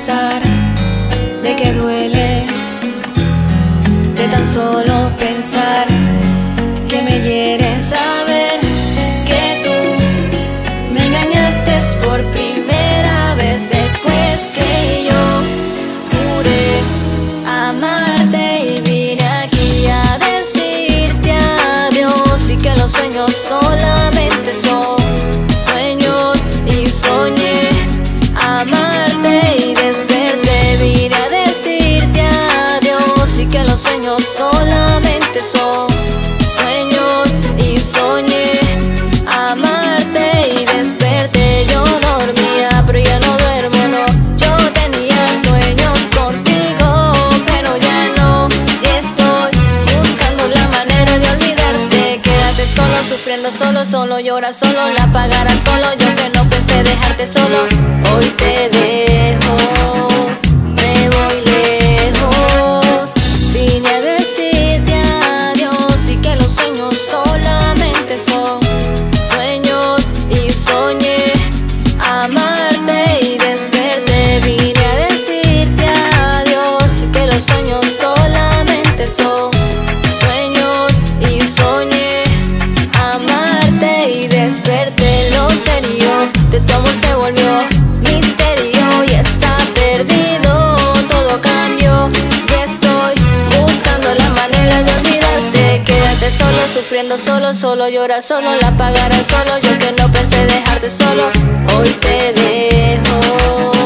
pesar de que duele, de tan solo pensar que me hieres, saber que tú me engañaste por primera vez después que yo juré amarte y vine aquí a decirte adiós, y que los sueños solamente son sueños, y soñé amarte y desperté, vine a decirte adiós, y que los sueños solamente son sueños, y soñé amarte y desperté. Yo dormía pero ya no duermo, no. Yo tenía sueños contigo pero ya no, y estoy buscando la manera de olvidarte. Quédate solo, sufriendo solo, solo llora solo, la pagarás solo. Yo que no pensé dejarte solo, hoy te dejo, me voy lejos. Vine a decirte adiós, y que los sueños solamente son sueños, y soñé amarte y desperté. Vine a decirte adiós, y que los sueños solamente son sueños, y soñé amarte y desperté. Lo serio de tu amor se volvió misterio, y está perdido, todo cambió, y estoy buscando la manera de olvidarte. Quédate solo, sufriendo solo, solo llora solo, la pagarás solo. Yo que no pensé dejarte solo, hoy te dejo.